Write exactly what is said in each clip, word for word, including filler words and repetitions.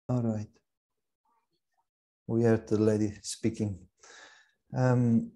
All right. We heard the lady speaking. Um,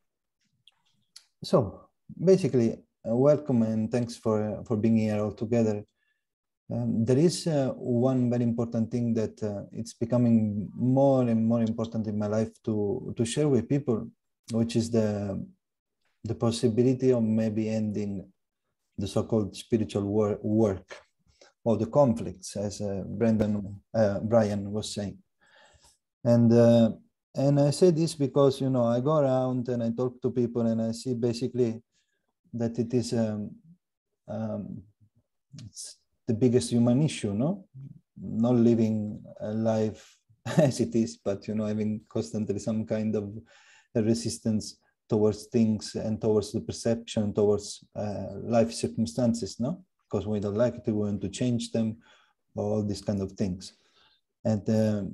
so basically, uh, welcome and thanks for, for being here all together. Um, there is uh, one very important thing that uh, it's becoming more and more important in my life to, to share with people, which is the, the possibility of maybe ending the so-called spiritual wor work of the conflicts, as uh, Brendan, uh, Brian was saying. And, uh, and I say this because, you know, I go around and I talk to people and I see basically that it is um, um, it's the biggest human issue, no? Not living a life as it is, but, you know, having constantly some kind of resistance towards things and towards the perception, towards uh, life circumstances, no? Because we don't like it, we want to change them, all these kind of things. And um,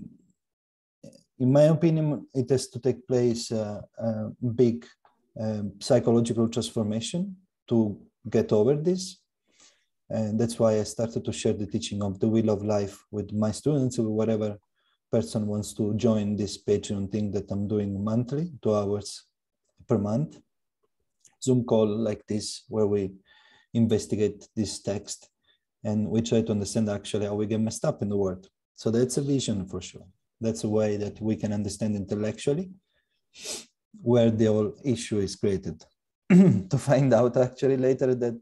in my opinion, it has to take place uh, a big uh, psychological transformation to get over this. And that's why I started to share the teaching of the Wheel of Life with my students, or whatever person wants to join this Patreon thing that I'm doing monthly, two hours per month. Zoom call like this, where we investigate this text and we try to understand actually how we get messed up in the world. So that's a vision for sure. That's a way that we can understand intellectually where the whole issue is created. To find out actually later that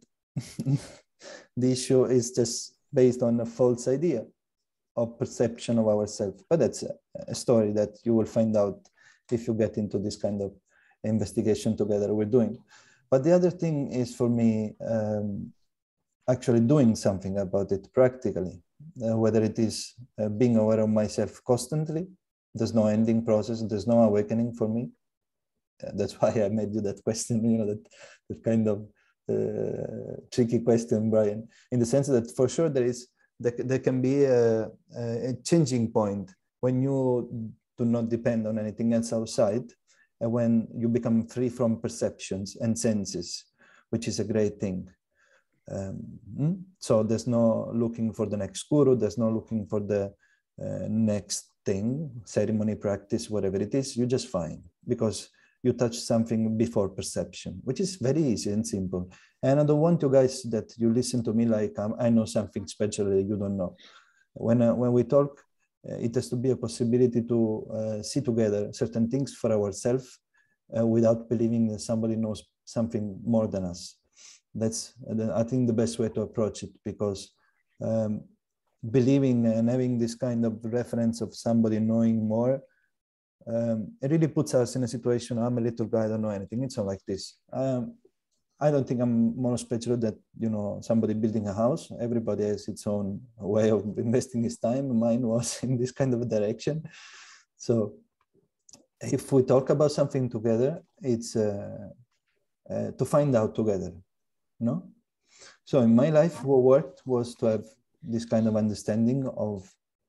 the issue is just based on a false idea of perception of ourselves. But that's a, a story that you will find out if you get into this kind of investigation together we're doing. But the other thing is for me, um, actually doing something about it practically, uh, whether it is uh, being aware of myself constantly. There's no ending process, there's no awakening for me. Uh, that's why I made you that question, you know, that, that kind of uh, tricky question, Brian, in the sense that for sure there is, there, there can be a, a changing point when you do not depend on anything else outside, and when you become free from perceptions and senses, which is a great thing. Um, so there's no looking for the next guru, there's no looking for the uh, next thing, ceremony, practice, whatever it is, you just find, because you touch something before perception, which is very easy and simple. And I don't want you guys that you listen to me like um, I know something special that you don't know. When, uh, when we talk, uh, it has to be a possibility to uh, see together certain things for ourselves uh, without believing that somebody knows something more than us. That's, I think, the best way to approach it, because um, believing and having this kind of reference of somebody knowing more, um, it really puts us in a situation, I'm a little guy, I don't know anything. It's not like this. Um, I don't think I'm more special that, you know, somebody building a house. Everybody has its own way of investing his time. Mine was in this kind of a direction. So if we talk about something together, it's uh, uh, to find out together. No? So in my life, what worked was to have this kind of understanding of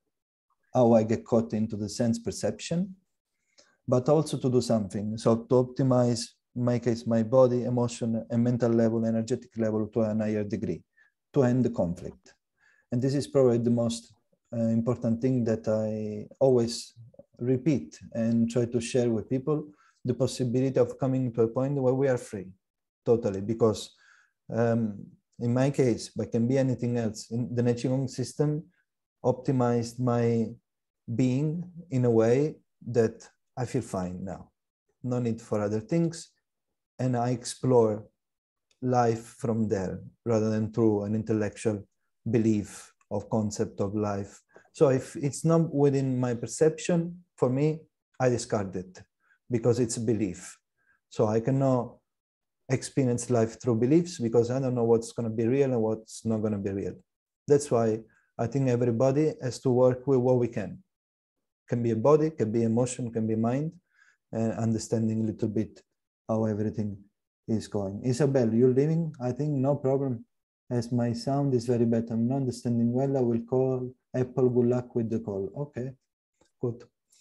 how I get caught into the sense perception, but also to do something. So to optimize, in my case, my body, emotion, and mental level, energetic level to a higher degree, to end the conflict. And this is probably the most uh, important thing that I always repeat and try to share with people, the possibility of coming to a point where we are free, totally, because Um, in my case, but can be anything else, in the Qigong system optimized my being in a way that I feel fine now. No need for other things. And I explore life from there rather than through an intellectual belief of concept of life. So if it's not within my perception, for me, I discard it because it's a belief. So I cannot experience life through beliefs because I don't know what's going to be real and what's not going to be real. That's why I think everybody has to work with what we can. Can be a body, can be emotion, can be mind, and understanding a little bit how everything is going. Isabel, you're leaving? I think no problem. As my sound is very bad, I'm not understanding well, I will call Apple. Good luck with the call. Okay, good.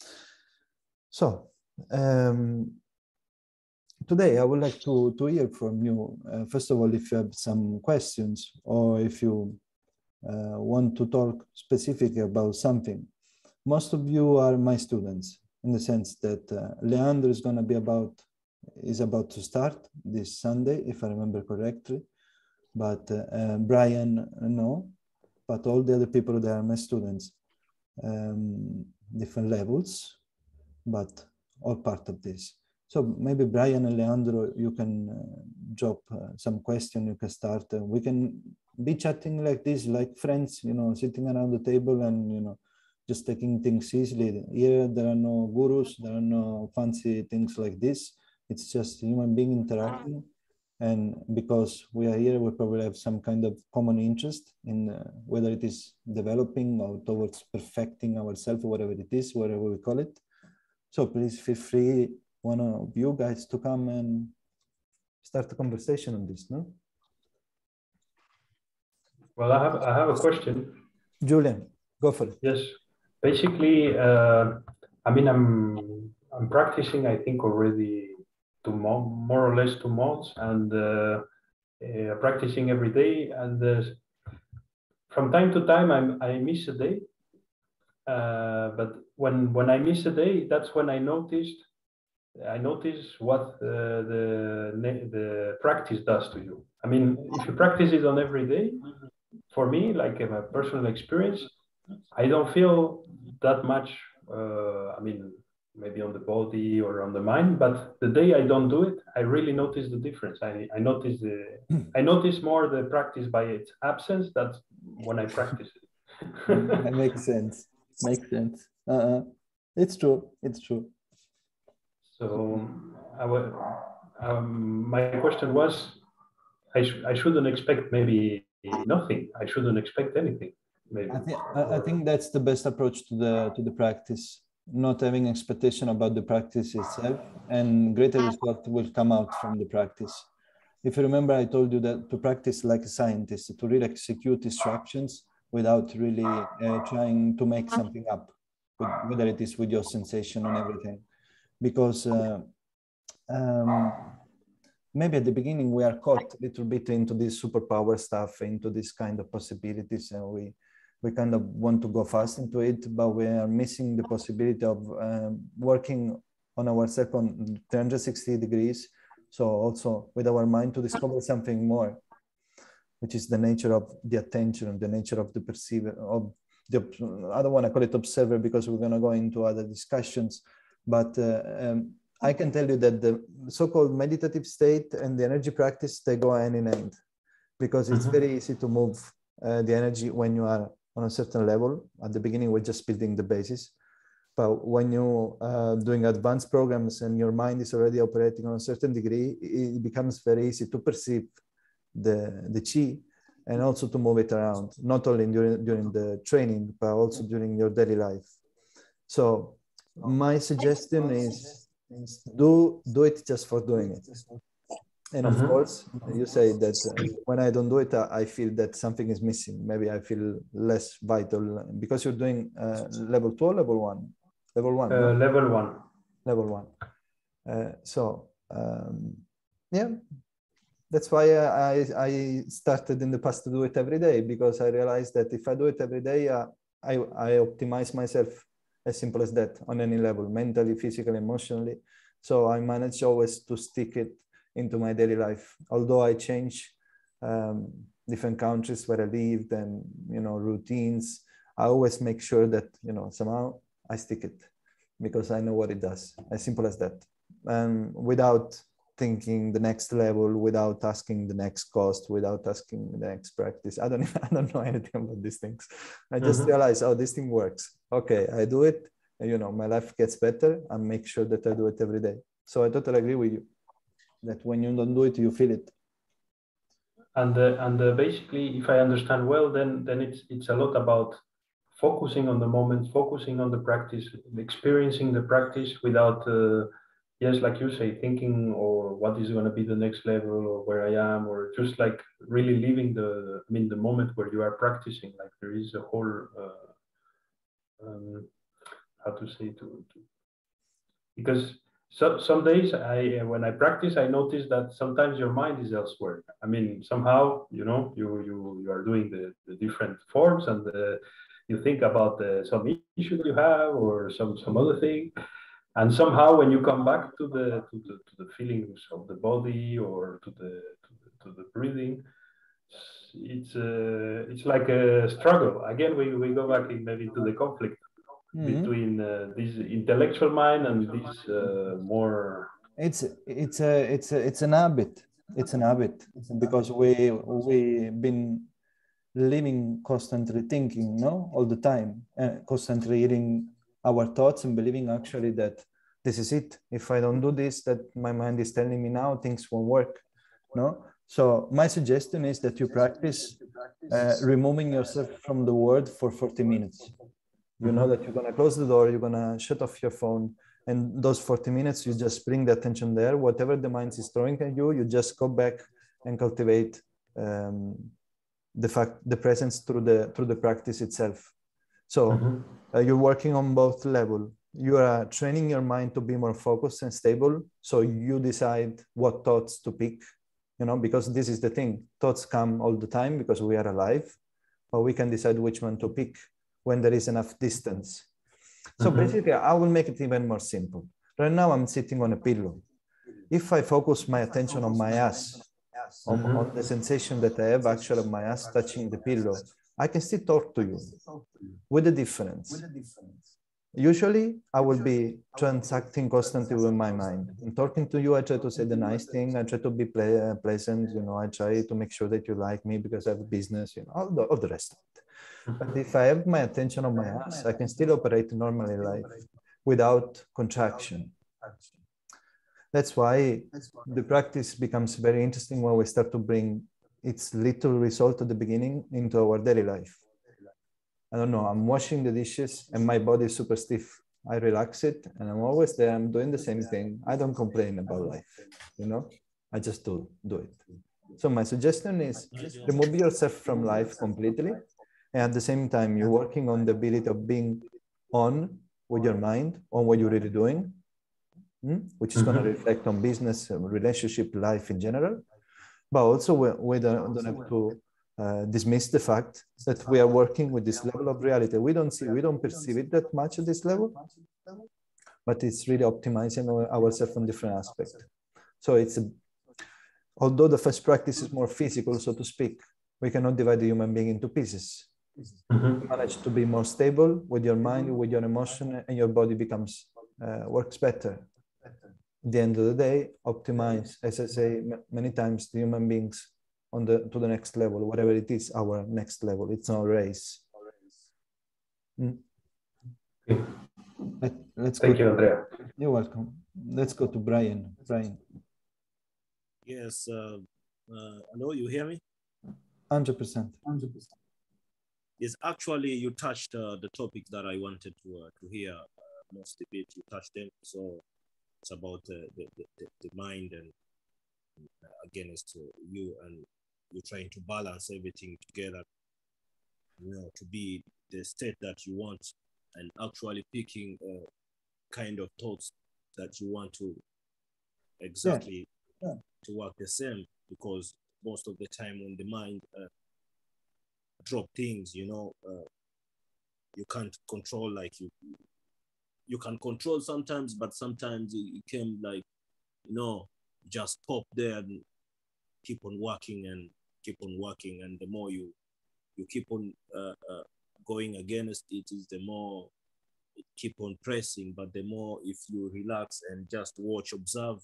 So, um, today, I would like to, to hear from you. Uh, first of all, if you have some questions or if you uh, want to talk specifically about something. most of you are my students, in the sense that uh, Leandro is going to be about, is about to start this Sunday, if I remember correctly. But uh, uh, Brian, no, but all the other people, they are my students, um, different levels, but all part of this. So maybe Brian and Leandro, you can uh, drop uh, some question, you can start. Uh, we can be chatting like this, like friends, you know, sitting around the table and, you know, just taking things easily. Here, there are no gurus, there are no fancy things like this. It's just human being interacting. And because we are here, we probably have some kind of common interest in uh, whether it is developing or towards perfecting ourselves, or whatever it is, whatever we call it. So please feel free, one of you guys, to come and start a conversation on this, no? Well, I have, I have a question. Julian, go for it. Yes. Basically, uh, I mean, I'm, I'm practicing, I think, already two mo more or less two months, and uh, uh, practicing every day. And uh, from time to time, I'm, I miss a day. Uh, but when when I miss a day, that's when I noticed I notice what uh, the the practice does to you. I mean, if you practice it on every day, for me, like in a personal experience, I don't feel that much. Uh, I mean, maybe on the body or on the mind, but the day I don't do it, I really notice the difference. I I notice the I notice more the practice by its absence than when I practice it. That makes sense. Makes sense. Uh-uh. It's true. It's true. So I would, um, my question was, I, sh I shouldn't expect maybe nothing. I shouldn't expect anything. Maybe. I think I think that's the best approach to the to the practice. Not having expectation about the practice itself, and greater result will come out from the practice. If you remember, I told you that to practice like a scientist, to really execute instructions without really uh, trying to make something up, with, whether it is with your sensation and everything. Because uh, um, maybe at the beginning we are caught a little bit into this superpower stuff, into this kind of possibilities, and we we kind of want to go fast into it, but we are missing the possibility of um, working on ourselves on three hundred sixty degrees. So also with our mind to discover something more, which is the nature of the attention, the nature of the perceiver, of the, I don't want to call it observer because we're going to go into other discussions, but uh, um, I can tell you that the so-called meditative state and the energy practice, they go hand in hand, because it's mm-hmm. very easy to move uh, the energy when you are on a certain level. At the beginning, we're just building the basis. But when you're uh, doing advanced programs and your mind is already operating on a certain degree, it becomes very easy to perceive the, the chi and also to move it around, not only during, during the training, but also during your daily life. So my suggestion is, is do, do it just for doing it. And of mm-hmm. course, you say that uh, when I don't do it, uh, I feel that something is missing. Maybe I feel less vital, because you're doing uh, level two or level one? Level one. Uh, no? Level one. Level one. Uh, so, um, yeah, that's why I, I started in the past to do it every day, because I realized that if I do it every day, uh, I, I optimize myself, as simple as that, on any level, mentally, physically, emotionally. So I manage always to stick it into my daily life. Although I change um, different countries where I lived and, you know, routines, I always make sure that, you know, somehow I stick it, because I know what it does, as simple as that. And without thinking the next level, without asking the next cost, without asking the next practice. I don't even, I don't know anything about these things. I just mm-hmm. realize, oh, this thing works. Okay, I do it, and, you know, my life gets better, and make sure that I do it every day. So I totally agree with you that when you don't do it, you feel it. And uh, and uh, basically, if I understand well, then then it's it's a lot about focusing on the moment, focusing on the practice, experiencing the practice without, uh, yes, like you say, thinking or what is going to be the next level or where I am, or just like really living the, I mean, the moment where you are practicing. Like there is a whole, uh, um, how to say to, to because so, some days I, when I practice, I notice that sometimes your mind is elsewhere. I mean, somehow, you know, you you you are doing the, the different forms, and the, you think about uh, some issue you have or some some other thing, and somehow when you come back to the to the to the feelings of the body or to the to the, to the breathing, it's uh, it's like a struggle again. We, we go back in, maybe to the conflict mm-hmm. between uh, this intellectual mind and this uh, more. It's it's a it's a it's an habit. It's an habit because we we been living constantly thinking, no, all the time, uh, constantly eating our thoughts and believing actually that this is it. If I don't do this, that my mind is telling me now things won't work, no. So my suggestion is that you practice uh, removing yourself from the world for forty minutes. You know that you're gonna close the door, you're gonna shut off your phone, and those forty minutes, you just bring the attention there. Whatever the mind is throwing at you, you just go back and cultivate um, the fact, the presence through the through the practice itself. So mm-hmm. uh, you're working on both levels. You are training your mind to be more focused and stable. So you decide what thoughts to pick. You know, because this is the thing, thoughts come all the time because we are alive, but we can decide which one to pick when there is enough distance. So mm-hmm. basically, I will make it even more simple. Right now, I'm sitting on a pillow. If I focus my attention on my ass, on, mm-hmm. on the sensation that I have actually of my ass touching the pillow, I can still talk to you with a difference. Usually, I will be transacting constantly with my mind. In talking to you, I try to say the nice thing. I try to be ple- uh, pleasant. You know, I try to make sure that you like me because I have a business. You know, all the, all the rest of it. But if I have my attention on my ass, I can still operate normally life without contraction. That's why the practice becomes very interesting when we start to bring its little result at the beginning into our daily life. I don't know, I'm washing the dishes and my body is super stiff. I relax it and I'm always there. I'm doing the same thing. I don't complain about life, you know, I just do, do it. So my suggestion is remove yourself from life completely. And at the same time, you're working on the ability of being on with your mind, on what you're really doing, which is mm-hmm. going to reflect on business, relationship, life in general. But also we, we don't, don't have to uh, dismiss the fact that we are working with this level of reality. We don't see, we don't perceive it that much at this level, but it's really optimizing our, ourselves on different aspects. So it's, a, although the first practice is more physical, so to speak, we cannot divide the human being into pieces. Mm-hmm. You manage to be more stable with your mind, with your emotion, and your body becomes, uh, works better. At the end of the day, optimize, as I say many times, the human beings on the to the next level, whatever it is, our next level. It's not a race. Mm. Let, let's Thank go you, to, Andrea. You're welcome. Let's go to Brian. Brian. Yes. Uh, uh, hello, you hear me? one hundred percent. one hundred percent. Yes, actually, you touched uh, the topic that I wanted to uh, to hear uh, most of it. You touched them, so it's about uh, the, the the mind and uh, against uh, you, and you're trying to balance everything together, you know, to be the state that you want, and actually picking uh, kind of thoughts that you want to exactly yeah. Yeah. to work the same, because most of the time when the mind uh, drop things, you know, uh, you can't control, like you you can control sometimes, but sometimes it, it can, like, you know, just pop there and keep on working and keep on working, and the more you you keep on uh, uh, going against it, is the more it keep on pressing. But the more if you relax and just watch, observe,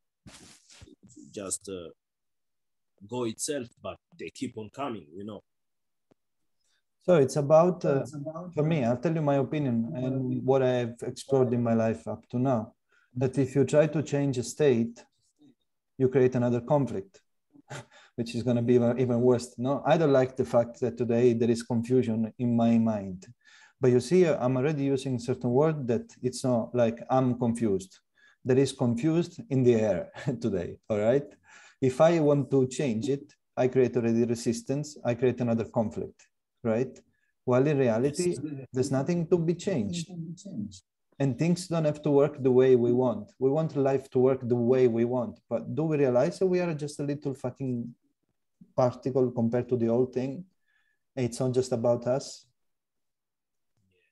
just uh, go itself, but they keep on coming, you know. So it's about, uh, for me, I'll tell you my opinion and what I've explored in my life up to now, that if you try to change a state, you create another conflict, which is going to be even worse. No, I don't like the fact that today there is confusion in my mind. But you see, I'm already using certain word that it's not like I'm confused. There is confused in the air today, all right? If I want to change it, I create already resistance, I create another conflict, right? While in reality, there's nothing to be changed. And things don't have to work the way we want. We want life to work the way we want. But do we realize that we are just a little fucking particle compared to the whole thing? It's not just about us.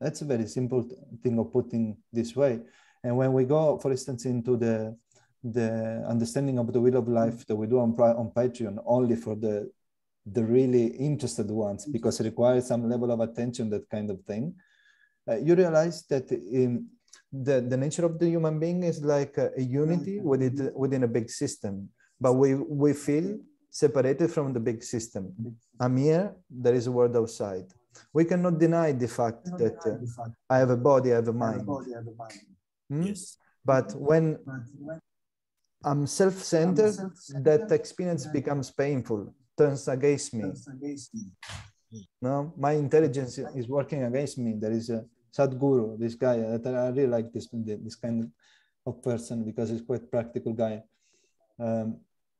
That's a very simple thing of putting this way. And when we go, for instance, into the the understanding of the wheel of life that we do on, on Patreon, only for the the really interested ones, because it requires some level of attention, that kind of thing, uh, you realize that in the, the nature of the human being is like a, a unity within, within a big system, but we, we feel separated from the big system. I'm here, there is a world outside. We cannot deny the fact that uh, I have a body, I have a mind. Hmm? Yes. But when I'm self-centered, that experience becomes painful, turns against me. No, my intelligence is working against me. There is a Sadhguru, this guy. I really like this this kind of person because he's quite practical guy. Um,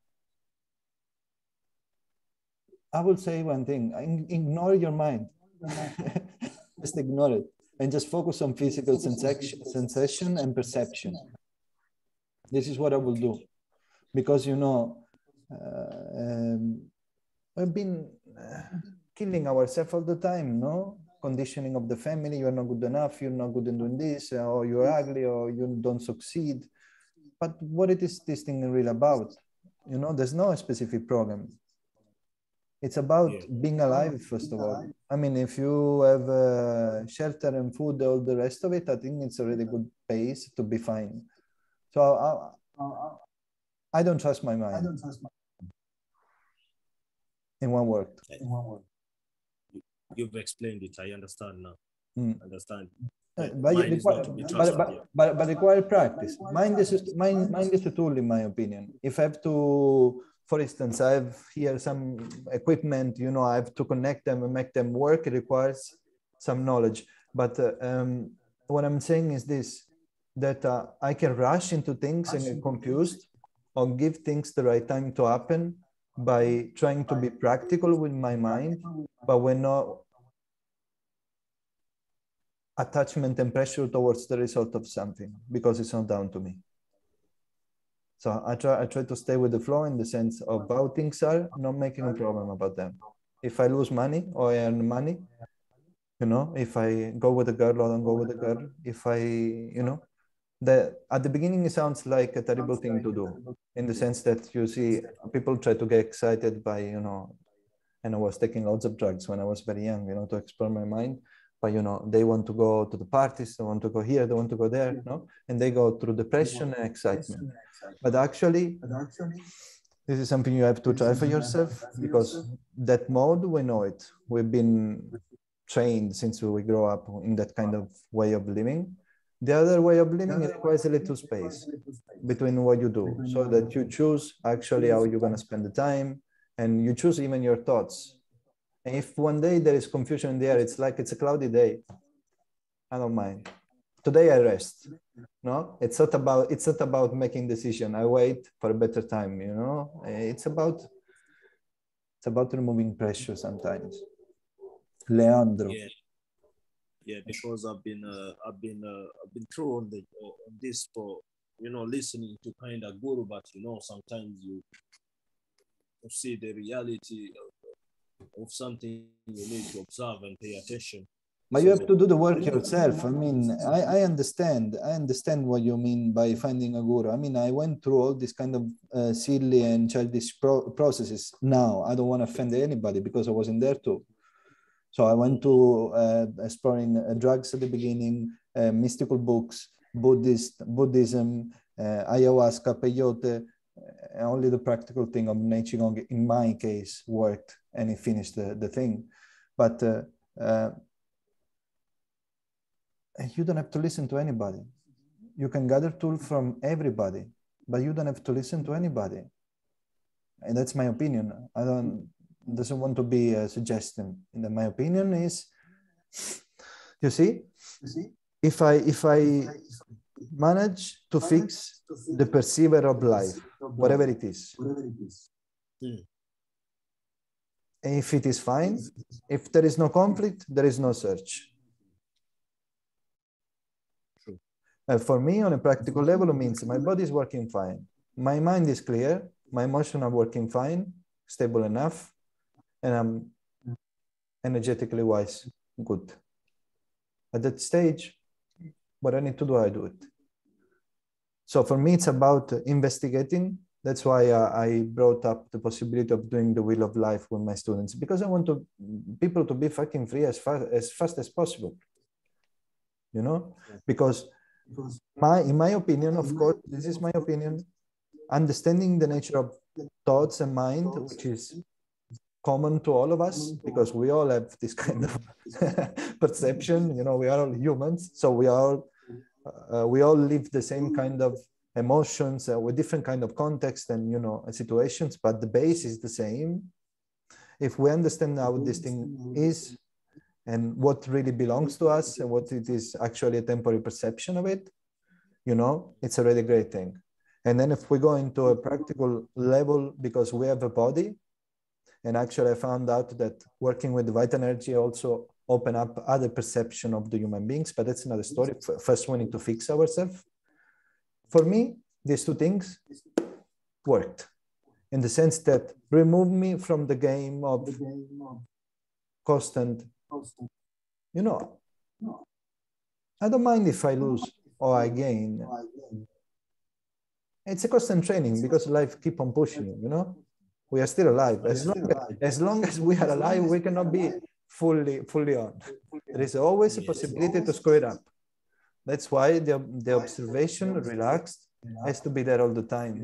I will say one thing: ignore your mind. Just ignore it and just focus on physical sensation, sensation and perception. This is what I will do, because you know uh, um, we've been uh, killing ourselves all the time, no? Conditioning of the family: you're not good enough, you're not good in doing this, or you're ugly, or you don't succeed. But what it is this thing really about? You know, there's no specific program. It's about yeah. being alive, first of all. I mean, if you have uh, shelter and food, all the rest of it, I think it's a really good pace to be fine. So I, I don't trust my mind. I don't trust my mind. In one word. In one word. You've explained it. I understand now. Mm. Understand. Uh, but, it require, but, but, but, but require practice. Mind is, mind, mind is a tool, in my opinion. If I have to, for instance, I have here some equipment, you know, I have to connect them and make them work. It requires some knowledge. But uh, um, what I'm saying is this, that uh, I can rush into things and get confused, or give things the right time to happen by trying to be practical with my mind, but we're not attachment and pressure towards the result of something, because it's not down to me. So I try, I try to stay with the flow in the sense of how things are, not making a problem about them. If I lose money or I earn money, you know, if I go with a girl or don't go with a girl, if I, you know, the, at the beginning, it sounds like a terrible thing to do, in the sense that you see people try to get excited by, you know, and I was taking lots of drugs when I was very young, you know, to explore my mind. But, you know, they want to go to the parties, they want to go here, they want to go there, you know, and they go through depression and excitement. But actually, this is something you have to try for yourself, because that mode, we know it. We've been trained since we grow up in that kind of way of living. The other way of living, it requires a little space between what you do, so that you choose actually how you're going to spend the time, and you choose even your thoughts. And if one day there is confusion in the air, it's like it's a cloudy day, I don't mind. Today I rest. No, it's not about it's not about making decision. I wait for a better time. You know, it's about it's about removing pressure sometimes. Leandro. Yeah. Yeah, because I've been uh, I've been uh, I've been through on the uh, on this for, you know, listening to kind of guru, but you know, sometimes you, you see the reality of, of something you need to observe and pay attention. But you have to do the work yourself. I mean, I, I understand. I understand what you mean by finding a guru. I mean, I went through all these kind of uh, silly and childish pro processes. Now, I don't want to offend anybody because I wasn't there too. So I went to uh, exploring uh, drugs at the beginning, uh, mystical books, Buddhist, Buddhism, uh, ayahuasca, peyote. Uh, only the practical thing of Qigong, in my case, worked, and it finished the, the thing. But uh, uh, you don't have to listen to anybody. You can gather tools from everybody, but you don't have to listen to anybody. And that's my opinion. I don't... doesn't want to be a suggestion. And my opinion is, you see, if I if I manage to fix the perceiver of life, whatever it is, and if it is fine, if there is no conflict, there is no search. Uh, for me, on a practical level, it means my body is working fine, my mind is clear, my emotions are working fine, stable enough, and I'm energetically wise, good. at that stage, what I need to do, I do it. So for me, it's about investigating. That's why uh, I brought up the possibility of doing the Wheel of Life with my students, because I want to people to be fucking free as fast as fast as possible. You know, because my, in my opinion, of course, this is my opinion, understanding the nature of thoughts and mind, which is common to all of us, because we all have this kind of perception. You know, we are all humans, so we are uh, we all live the same kind of emotions uh, with different kind of context and, you know, situations, but the base is the same. If we understand how this thing is and what really belongs to us and what it is actually a temporary perception of it, you know, it's a really great thing. And then if we go into a practical level, because we have a body, and actually I found out that working with white energy also open up other perception of the human beings, but that's another story. First, we need to fix ourselves. For me, these two things worked in the sense that remove me from the game of constant, you know, I don't mind if I lose or I gain. It's a constant training because life keep on pushing you, you know? We are still alive. As long as, as long as we are alive, we cannot be fully, fully on. There is always a possibility to screw it up. That's why the, the observation, relaxed, has to be there all the time.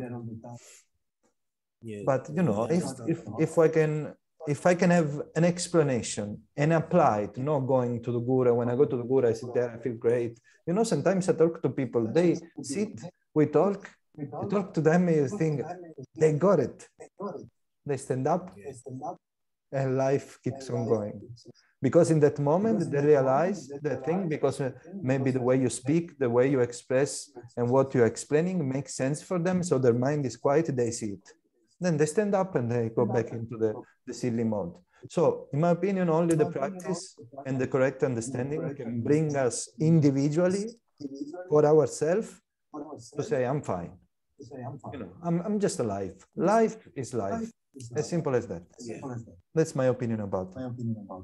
Yeah. But, you know, if, if, if I can, if I can have an explanation and apply it, not going to the guru. When I go to the guru, I sit there, I feel great. You know, sometimes I talk to people, they sit, we talk, you talk to them and you think, they got it. They stand up and life keeps on going. Because in that moment, they realize the thing, because maybe the way you speak, the way you express and what you're explaining makes sense for them. So their mind is quiet, they see it. Then they stand up and they go back into the, the silly mode. So in my opinion, only the practice and the correct understanding can bring us individually for ourselves to say, I'm fine. You know, I'm, I'm just alive. Life is life. As simple as that. Yeah. That's my opinion about it.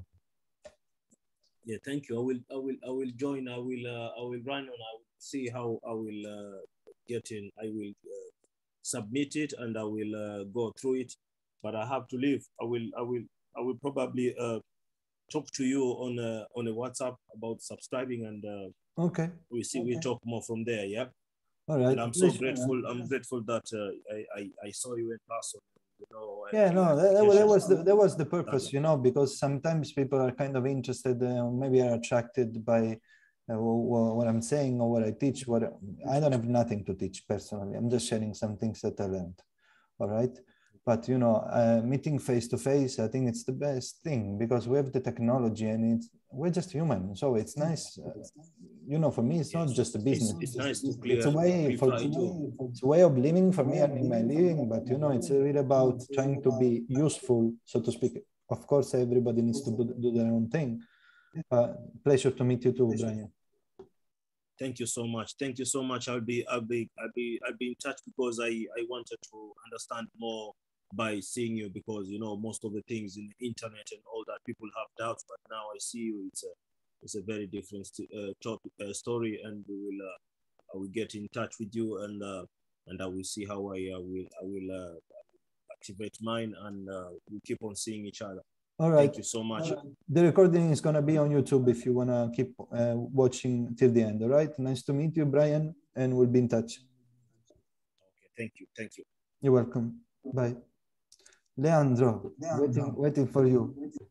Yeah, thank you. I will, I will, I will join. I will, uh, I will run and I will see how I will uh, get in. I will uh, submit it and I will uh, go through it. But I have to leave. I will, I will, I will probably uh, talk to you on a on a WhatsApp about subscribing, and uh, okay. We see. Okay. We talk more from there. Yeah. All right. And I'm so grateful. I'm grateful that uh, I, I I saw you in person. You know, yeah, no, that, that was the that was the purpose, you know, because sometimes people are kind of interested, uh, maybe are attracted by uh, what I'm saying or what I teach. What I don't have nothing to teach personally. I'm just sharing some things that I learned. All right. But, you know, uh, meeting face to face, I think it's the best thing because we have the technology and it's, we're just human. So it's nice. Uh, you know, for me, it's not just a business. It's, it's nice to clear. It's a way for it's a way of living for me and in my living. But, you know, it's really about trying to be useful, so to speak. Of course, everybody needs to do, do their own thing. Uh, pleasure to meet you too, Brian. Thank you so much. Thank you so much. I'll be, I'll be, I'll be, I'll be in touch because I, I wanted to understand more by seeing you, because you know most of the things in the internet and all that people have doubts, but now I see you. It's a, it's a very different uh, topic, uh, story, and we will, uh, I will get in touch with you, and uh, and I will see how I uh, will, I will uh, activate mine, and uh, we keep on seeing each other. All right. Thank you so much. Uh, the recording is going to be on YouTube if you want to keep uh, watching till the end. All right. Nice to meet you, Brian, and we'll be in touch. Okay. Thank you. Thank you. You're welcome. Bye. Leandro, waiting, waiting for you.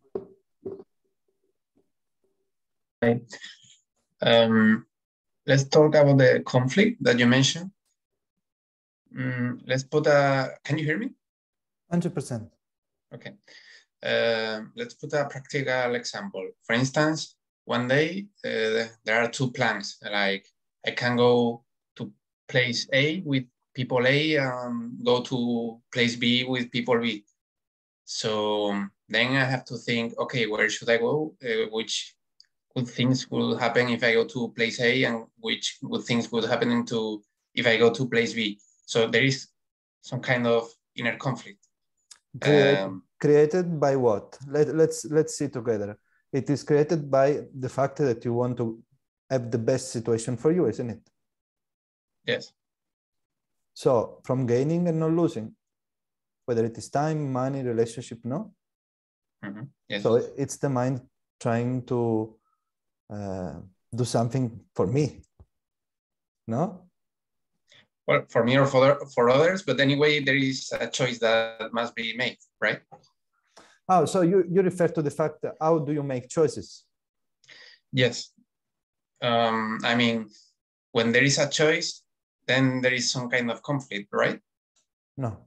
Right. Um, let's talk about the conflict that you mentioned. Mm, let's put a, can you hear me? one hundred percent. Okay. Uh, let's put a practical example. For instance, one day uh, there are two plans. Like I can go to place A with people A and go to place B with people B. So then I have to think, okay, where should I go? Uh, which good things will happen if I go to place A, and which good things would happen into if I go to place B. So there is some kind of inner conflict. Create, um, created by what? Let, let's let's see together. It is created by the fact that you want to have the best situation for you, isn't it? Yes. So from gaining and not losing, whether it is time, money, relationship, no? Mm-hmm. Yes. So it's the mind trying to uh, do something for me, no? Well, for me or for, for others, but anyway, there is a choice that must be made, right? Oh, so you, you refer to the fact that how do you make choices? Yes. Um, I mean, when there is a choice, then there is some kind of conflict, right? No.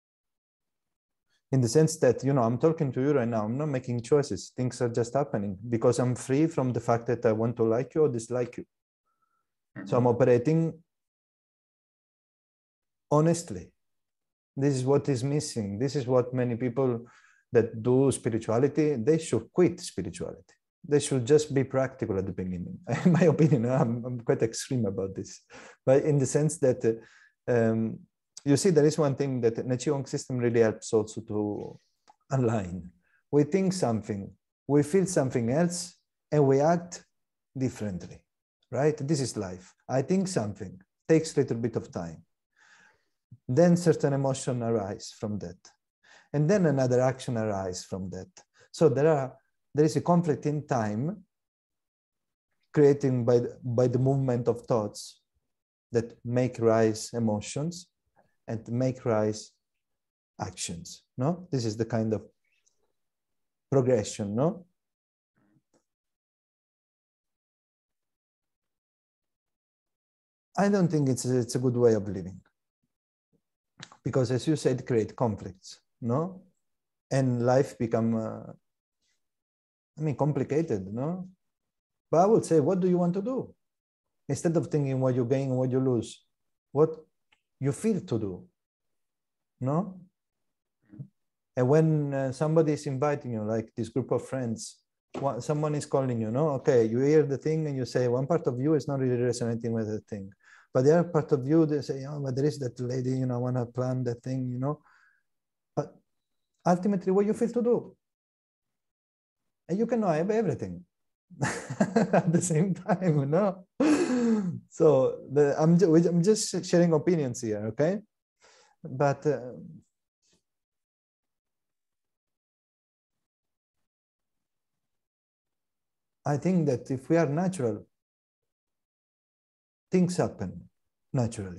In the sense that, you know, I'm talking to you right now, I'm not making choices. Things are just happening because I'm free from the fact that I want to like you or dislike you. Mm-hmm. So I'm operating honestly. This is what is missing. This is what many people that do spirituality, they should quit spirituality. They should just be practical at the beginning. In my opinion, I'm, I'm quite extreme about this. But in the sense that, uh, um, you see, there is one thing that the Qigong system really helps also to align. We think something, we feel something else, and we act differently, right? This is life. I think something, takes a little bit of time. Then certain emotion arise from that. And then another action arises from that. So there are there is a conflict in time created by, by the movement of thoughts that make rise emotions and make rise actions. No? This is the kind of progression, no? I don't think it's a, it's a good way of living. Because as you said, create conflicts, no? And life become, uh, I mean, complicated, no? But I would say, what do you want to do? Instead of thinking what you gain, what you lose, what you feel to do, no? And when uh, somebody is inviting you, like this group of friends, one, someone is calling you, no? Okay, you hear the thing and you say, one part of you is not really resonating with the thing. But the other part of you, they say, oh, but there is that lady, you know, I want to plan that thing, you know? But ultimately, what you feel to do? And you cannot have everything at the same time, you know? So the, I'm, I'm just sharing opinions here, okay? But uh, I think that if we are natural, things happen naturally.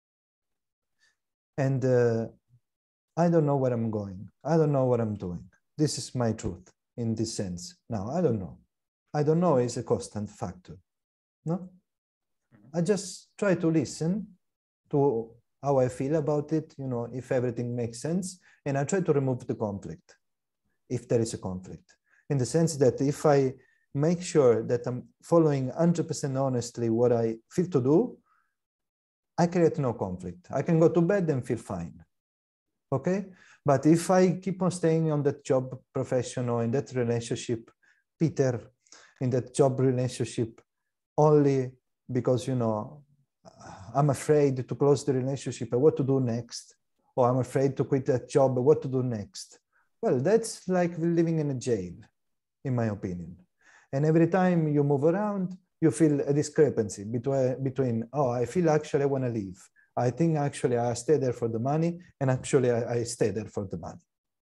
And uh, I don't know where I'm going. I don't know what I'm doing. This is my truth in this sense. Now, I don't know. I don't know is a constant factor. No? I just try to listen to how I feel about it, you know, if everything makes sense, and I try to remove the conflict, if there is a conflict. In the sense that if I make sure that I'm following one hundred percent honestly what I feel to do, I create no conflict. I can go to bed and feel fine, okay? But if I keep on staying on that job profession or in that relationship, Peter, in that job relationship, only because, you know, I'm afraid to close the relationship and what to do next, or I'm afraid to quit that job and what to do next. Well, that's like living in a jail, in my opinion. And every time you move around, you feel a discrepancy between, between oh, I feel actually I want to leave. I think actually I stay there for the money, and actually I, I stay there for the money.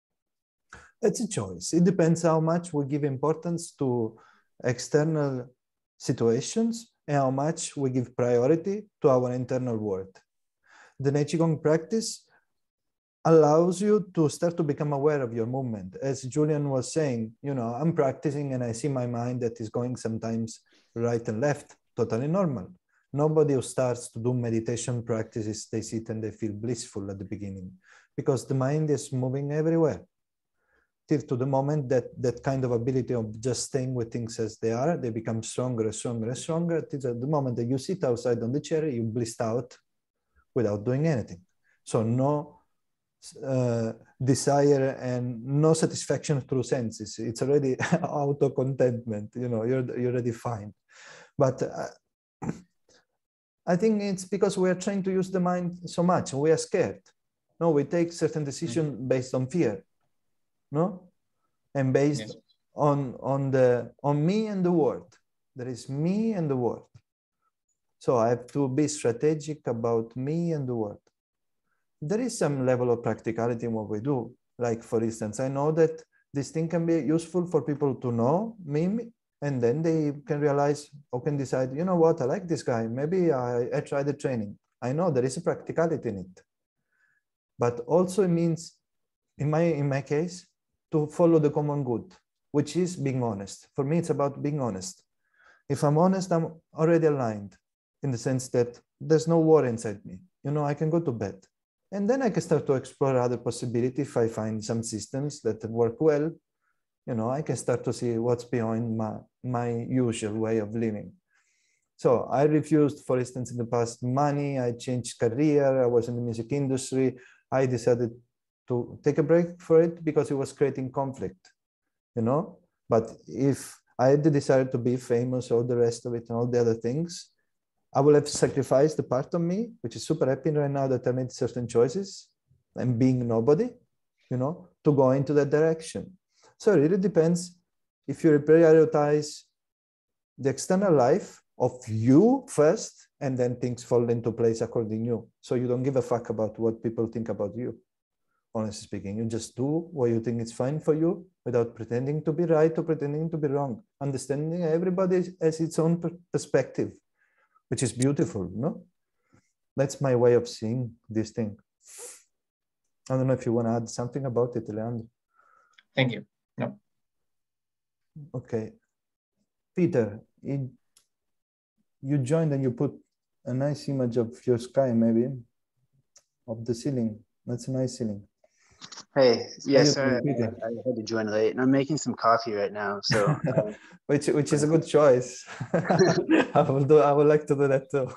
It's a choice. It depends how much we give importance to external situations and how much we give priority to our internal world. The Qigong practice allows you to start to become aware of your movement. As Julian was saying, you know, I'm practicing and I see my mind that is going sometimes right and left, totally normal. Nobody who starts to do meditation practices, they sit and they feel blissful at the beginning because the mind is moving everywhere. Till to the moment that that kind of ability of just staying with things as they are, they become stronger and stronger and stronger. Till the moment that you sit outside on the chair, you blissed out without doing anything. So no uh, desire and no satisfaction through senses. It's already auto-contentment, you know, you're, you're already fine. But uh, I think it's because we are trying to use the mind so much. We are scared. No, we take certain decisions mm-hmm. based on fear. No, and based yes. on on the on me and the world. There is me and the world. So I have to be strategic about me and the world. There is some level of practicality in what we do. Like, for instance, I know that this thing can be useful for people to know me, and then they can realize or can decide, you know what, I like this guy. Maybe I, I try the training. I know there is a practicality in it. But also it means, in my, in my case, to follow the common good, which is being honest. For me, it's about being honest. If I'm honest, I'm already aligned in the sense that there's no war inside me. You know, I can go to bed. And then I can start to explore other possibilities. If I find some systems that work well, you know, I can start to see what's behind my, my usual way of living. So I refused, for instance, in the past, money. I changed career. I was in the music industry. I decided to take a break for it because it was creating conflict, you know. But if I had decided to be famous, all the rest of it and all the other things, I will have sacrificed the part of me, which is super happy right now that I made certain choices and being nobody, you know, to go into that direction. So it really depends if you prioritize the external life of you first, and then things fall into place according to you. So you don't give a fuck about what people think about you. Honestly speaking, you just do what you think is fine for you without pretending to be right or pretending to be wrong. Understanding everybody has its own perspective, which is beautiful, no? That's my way of seeing this thing. I don't know if you want to add something about it, Leandro. Thank you. No. Okay. Peter, it, you joined and you put a nice image of your sky, maybe, of the ceiling. That's a nice ceiling. Hey, yes, I, I, Peter? I had to join late, and I'm making some coffee right now. So, uh, which which is a good choice. I will do. I would like to do that too.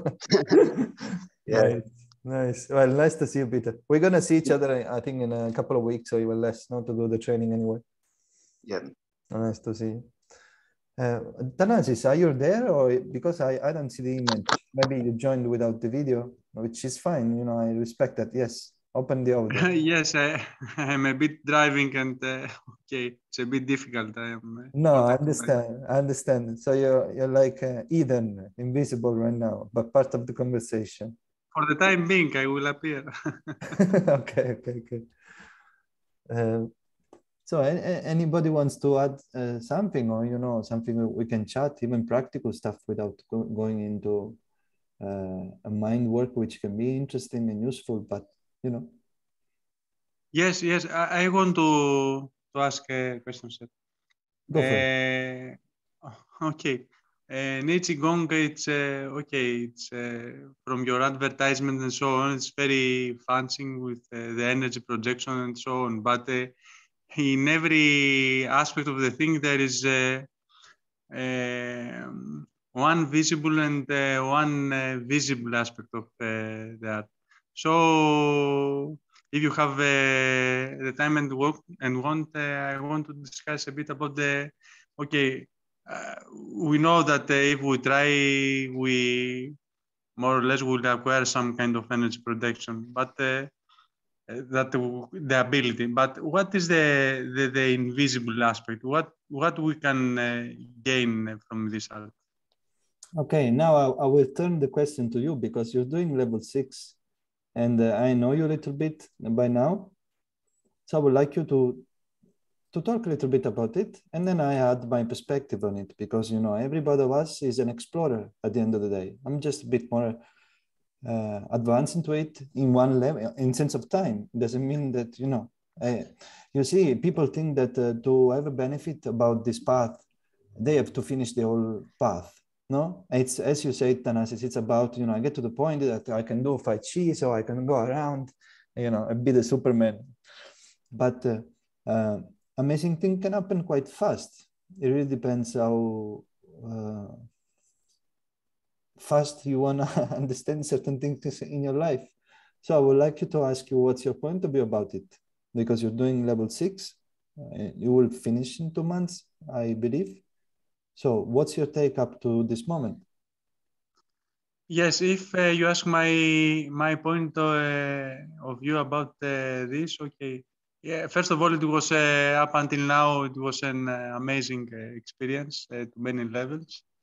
yeah, nice, nice. Well, nice to see you, Peter. We're gonna see each other, I think, in a couple of weeks, so you will let us know to do the training anyway. yeah. Nice to see you. Uh, Thanasis, are you there, or because I I don't see the image? Maybe you joined without the video, which is fine. You know, I respect that. Yes. Open the audio. Yes, I, I'm a bit driving and uh, okay, it's a bit difficult. I am. Uh, no, I understand. I understand. So you're you're like uh, Eden, invisible right now, but part of the conversation. For the time being, I will appear. okay, okay, okay. Uh, so, a, a, anybody wants to add uh, something, or you know, something we can chat, even practical stuff, without go going into uh, a mind work, which can be interesting and useful, but. You know. Yes, yes. I, I want to to ask a question, sir. Go for it. Uh, okay. Uh, Qigong, it's uh, okay. It's uh, from your advertisement and so on. It's very fancy with uh, the energy projection and so on. But uh, in every aspect of the thing, there is uh, uh, one visible and uh, one uh, visible aspect of uh, that. So, if you have uh, the time and work and want, uh, I want to discuss a bit about the, okay, uh, we know that uh, if we try, we more or less will acquire some kind of energy protection, but uh, that the ability. But what is the, the, the invisible aspect? What, what we can uh, gain from this art? Okay, now I, I will turn the question to you because you're doing level six. And uh, I know you a little bit by now. So I would like you to, to talk a little bit about it. And then I add my perspective on it because, you know, everybody of us is an explorer at the end of the day. I'm just a bit more uh, advanced into it in one level, in sense of time. It doesn't mean that, you know, I, you see, people think that uh, to have a benefit about this path, they have to finish the whole path. No, it's as you say, Thanasis, it's about, you know, I get to the point that I can do Tai Chi, so I can go around, you know, and be the Superman. But uh, uh, amazing thing can happen quite fast. It really depends how uh, fast you want to understand certain things in your life. So I would like you to ask you, what's your point of view about it? Because you're doing level six, uh, you will finish in two months, I believe. So what's your take up to this moment? Yes, if uh, you ask my my point uh, of view about uh, this, okay. Yeah, first of all, it was uh, up until now, it was an uh, amazing uh, experience uh, to many levels.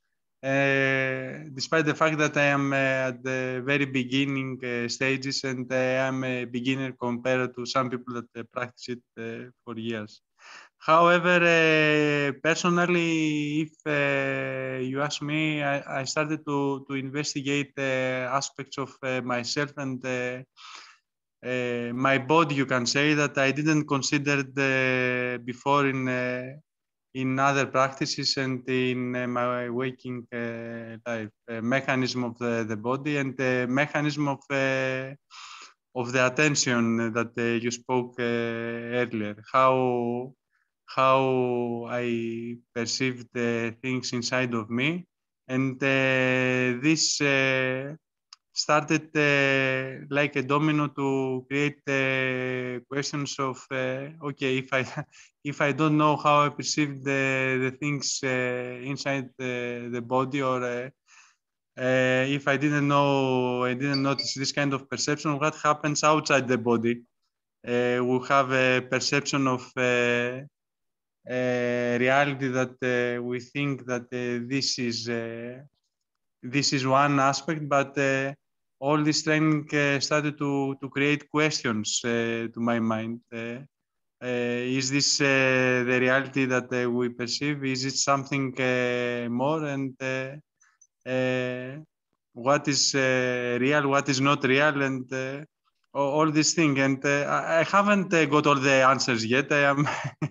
uh, despite the fact that I am uh, at the very beginning uh, stages and uh, I'm a beginner compared to some people that uh, practice it uh, for years. However, uh, personally, if uh, you ask me, I, I started to, to investigate uh, aspects of uh, myself and uh, uh, my body, you can say, that I didn't consider the, before in uh, in other practices and in uh, my waking uh, life, uh, mechanism of the, the body and the mechanism of uh, of the attention that uh, you spoke uh, earlier. How how I perceived the things inside of me, and uh, this uh, started uh, like a domino to create uh, questions of uh, okay, if I if I don't know how I perceive the the things uh, inside the, the body, or uh, uh, if I didn't know, I didn't notice this kind of perception, what happens outside the body? Uh, we have a perception of uh, uh, reality that uh, we think that uh, this is uh, this is one aspect, but uh, all this training uh, started to to create questions uh, to my mind. Uh, uh, is this uh, the reality that uh, we perceive? Is it something uh, more? And uh, uh, what is uh, real? What is not real? And uh, all, all these things. And uh, I, I haven't uh, got all the answers yet. I am.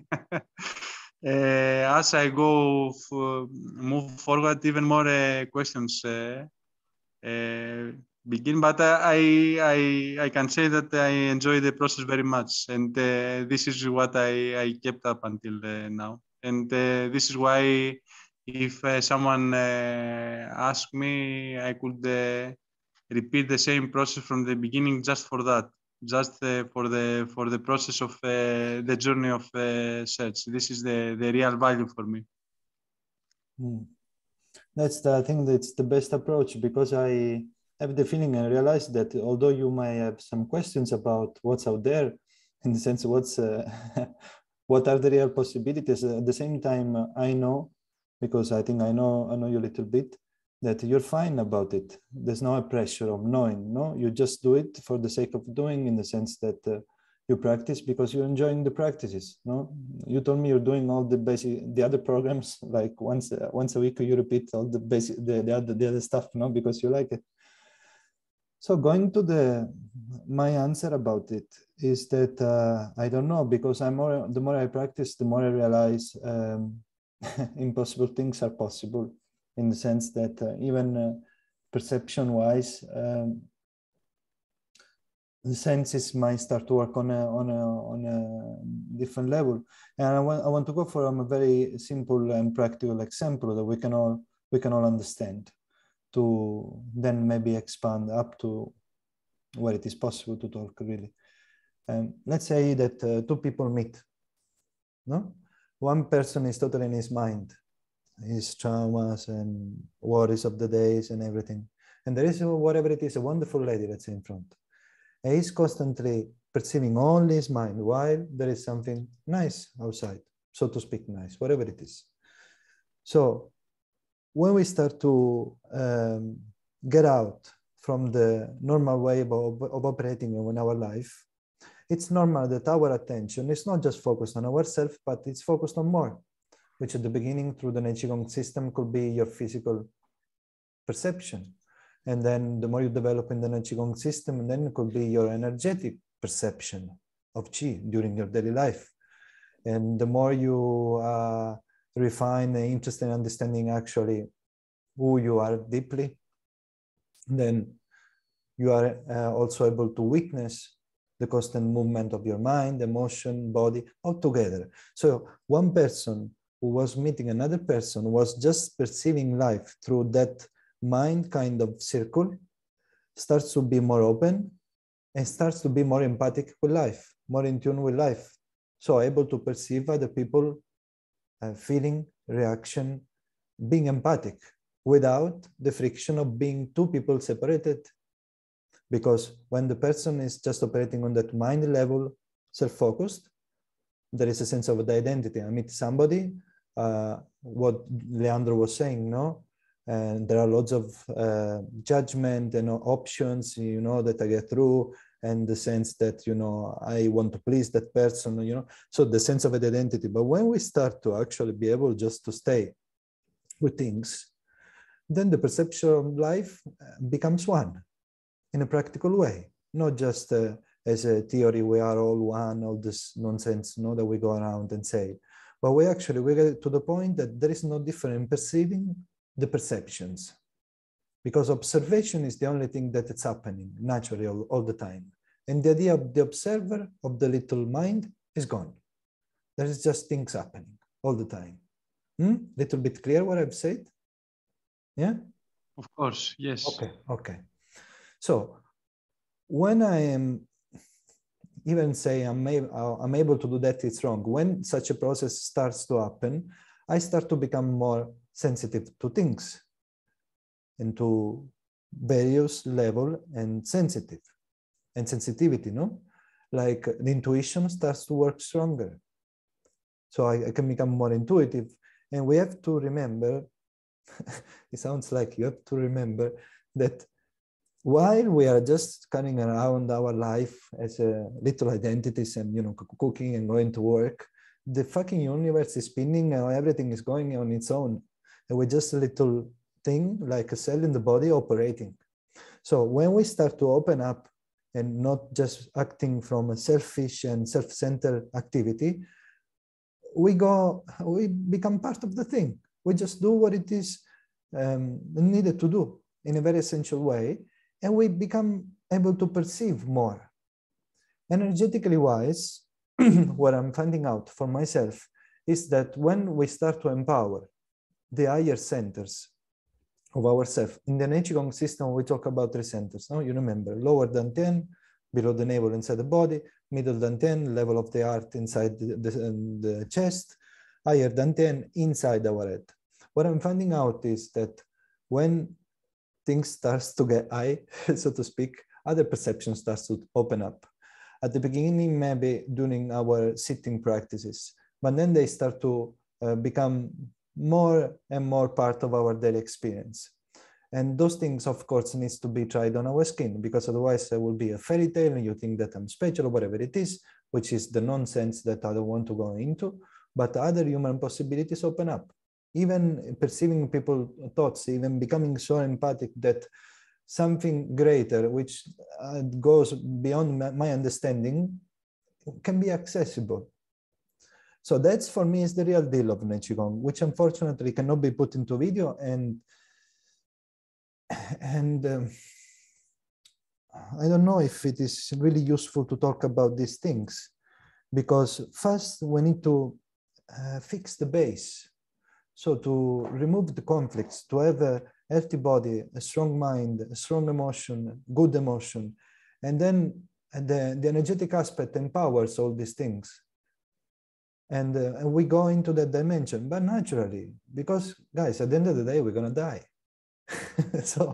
Uh, as I go f- move forward, even more uh, questions uh, uh, begin. But I, I I can say that I enjoy the process very much, and uh, this is what I, I kept up until uh, now. And uh, this is why, if uh, someone uh, asked me, I could uh, repeat the same process from the beginning, just for that. Just uh, for the for the process of uh, the journey of uh, search. This is the, the real value for me. Mm. That's the, I think that's the best approach, because I have the feeling and realize that although you might have some questions about what's out there, in the sense what's uh, what are the real possibilities, at the same time uh, I know, because I think I know I know you a little bit, that you're fine about it. There's no pressure of knowing. No, you just do it for the sake of doing, in the sense that uh, you practice because you're enjoying the practices. No, you told me you're doing all the basic, the other programs, like once uh, once a week you repeat all the basic, the, the other the other stuff, no, because you like it. So going to the my answer about it is that uh, I don't know, because I'm more the more I practice, the more I realize um, impossible things are possible, in the sense that uh, even uh, perception-wise, um, the senses might start to work on a on a on a different level. And I want I want to go from a very simple and practical example that we can all we can all understand, to then maybe expand up to where it is possible to talk really. Um, let's say that uh, two people meet. No, one person is totally in his mind, his traumas and worries of the days and everything, and there is a, whatever it is, a wonderful lady that's in front. And he's constantly perceiving only his mind, while there is something nice outside, so to speak, nice, whatever it is. So when we start to um, get out from the normal way of, of operating in our life, it's normal that our attention is not just focused on ourselves, but it's focused on more, which at the beginning through the Neqigong system could be your physical perception. And then the more you develop in the Neqigong system, and then it could be your energetic perception of Qi during your daily life. And the more you uh, refine the interest in understanding actually who you are deeply, then you are uh, also able to witness the constant movement of your mind, emotion, body, all together. So one person who was meeting another person was just perceiving life through that mind kind of circle, starts to be more open and starts to be more empathic with life, more in tune with life. So able to perceive other people, uh, feeling, reaction, being empathic without the friction of being two people separated. Because when the person is just operating on that mind level, self-focused, there is a sense of the identity. I meet somebody, uh, what Leandro was saying, no? and there are lots of uh, judgment and options, you know, that I get through, and the sense that, you know, I want to please that person, you know, so the sense of identity. But when we start to actually be able just to stay with things, then the perception of life becomes one in a practical way, not just uh, as a theory, we are all one, all this nonsense, you know, that we go around and say. But we actually, we get to the point that there is no difference in perceiving the perceptions, because observation is the only thing that it's happening naturally all, all the time. And the idea of the observer, of the little mind, is gone. There is just things happening all the time. Hmm? Little bit clear what I've said? Yeah? Of course, yes. Okay, okay. So when I am even say I'm, I'm able to do that, it's wrong. When such a process starts to happen, I start to become more sensitive to things and to various level and sensitive and sensitivity, no? Like the intuition starts to work stronger. So I, I can become more intuitive. And we have to remember, it sounds like you have to remember that while we are just carrying around our life as a little identities and, you know, cooking and going to work, the fucking universe is spinning and everything is going on its own. And we're just a little thing, like a cell in the body operating. So when we start to open up and not just acting from a selfish and self-centered activity, we go, we become part of the thing. We just do what it is um, needed to do in a very essential way. And we become able to perceive more. Energetically wise, what I'm finding out for myself is that when we start to empower the higher centers of ourselves, in the Qigong system, we talk about three centers. No? You remember, lower than ten, below the navel inside the body, middle than ten, level of the heart inside the, the, the chest, higher than ten, inside our head. What I'm finding out is that when things starts to get high, so to speak, other perception starts to open up. At the beginning, maybe during our sitting practices, but then they start to uh, become more and more part of our daily experience. And those things, of course, needs to be tried on our skin, because otherwise there will be a fairy tale and you think that I'm special or whatever it is, which is the nonsense that I don't want to go into, but other human possibilities open up. Even perceiving people's thoughts, even becoming so empathic that something greater, which uh, goes beyond my, my understanding, can be accessible. So that's, for me, is the real deal of Qigong, which unfortunately cannot be put into video. And, and um, I don't know if it is really useful to talk about these things, because first we need to uh, fix the base. So to remove the conflicts, to have a healthy body, a strong mind, a strong emotion, good emotion, and then the, the energetic aspect empowers all these things. And, uh, and we go into that dimension, but naturally, because guys, at the end of the day, we're gonna die. So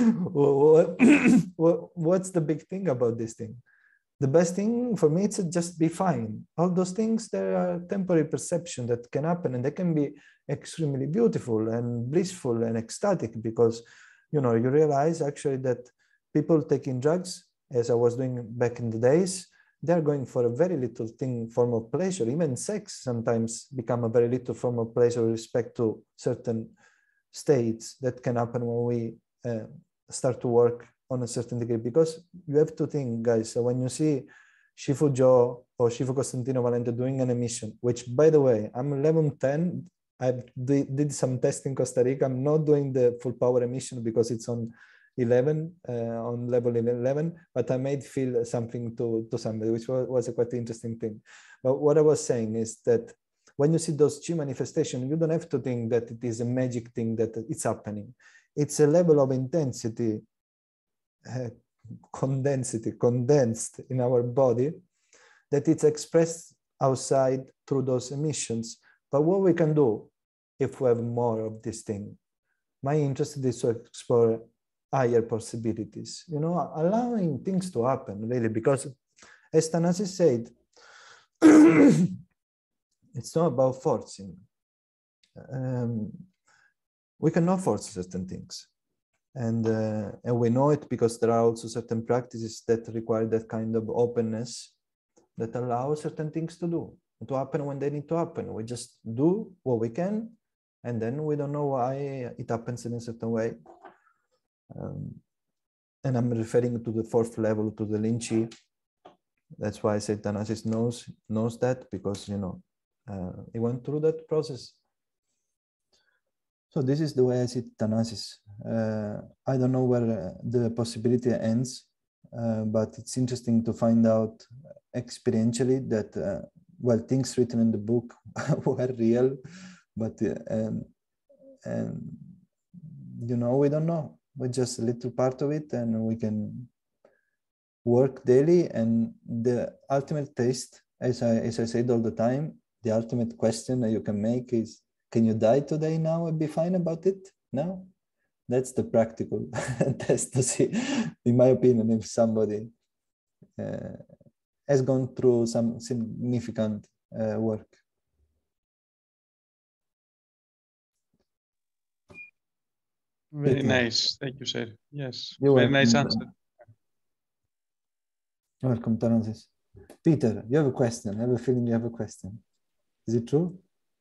what, what's the big thing about this thing? The best thing for me is to just be fine. All those things, there are temporary perception that can happen, and they can be extremely beautiful and blissful and ecstatic, because, you know, you realize actually that people taking drugs, as I was doing back in the days, they're going for a very little thing, form of pleasure. Even sex sometimes become a very little form of pleasure with respect to certain states that can happen when we uh, start to work on a certain degree. Because you have to think, guys, so when you see Shifu Joe or Shifu Costantino Valente doing an emission, which, by the way, I'm level ten, I did, did some tests in Costa Rica. I'm not doing the full power emission because it's on eleven, uh, on level eleven, but I made feel something to, to somebody, which was, was a quite interesting thing. But what I was saying is that when you see those chi manifestations, you don't have to think that it is a magic thing that it's happening. It's a level of intensity, uh, condensity, condensed in our body, that it's expressed outside through those emissions. But what we can do if we have more of this thing, my interest is to explore higher possibilities, you know, allowing things to happen, really, because as Thanasi said, it's not about forcing. Um, we cannot force certain things. And, uh, and we know it because there are also certain practices that require that kind of openness that allow certain things to do, to happen when they need to happen. We just do what we can, and then we don't know why it happens in a certain way. Um, and I'm referring to the fourth level, to the Linchi. That's why I said Thanasis knows, knows that, because, you know, uh, he went through that process. So this is the way I see Thanasis. Uh, I don't know where uh, the possibility ends, uh, but it's interesting to find out experientially that, uh, well, things written in the book were real, but uh, um, and, you know, we don't know. We're just a little part of it, and we can work daily. And the ultimate taste, as I, as I said all the time, the ultimate question that you can make is, can you die today now and be fine about it? No, that's the practical test to see, in my opinion, if somebody uh, has gone through some significant uh, work. Very Peter. nice. Thank you, sir. Yes, You're very welcome. nice answer. Welcome, Thanasis. Peter, you have a question. I have a feeling you have a question. Is it true?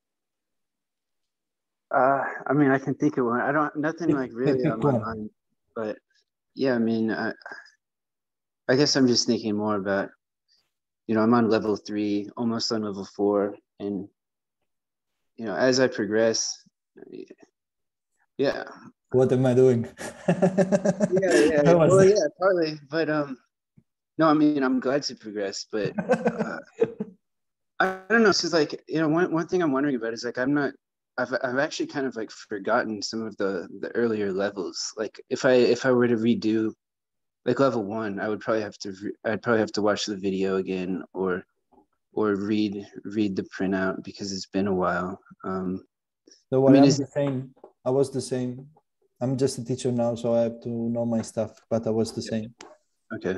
Uh, I mean, I can think of one. I don't, nothing like really on my mind, but yeah, I mean, I, I guess I'm just thinking more about, you know, I'm on level three, almost on level four. And, you know, as I progress, yeah. What am I doing? yeah, yeah, well, yeah, partly, but, um, no, I mean, I'm glad to progress, but uh, I don't know. It's just like, you know, one, one thing I'm wondering about is like, I'm not, I've, I've actually kind of like forgotten some of the, the earlier levels. Like if I, if I were to redo like level one, I would probably have to, I'd probably have to watch the video again, or, or read, read the printout, because it's been a while. Um, so I mean, I'm is the same. I was the same. I'm just a teacher now, so I have to know my stuff, but I was the same. Okay.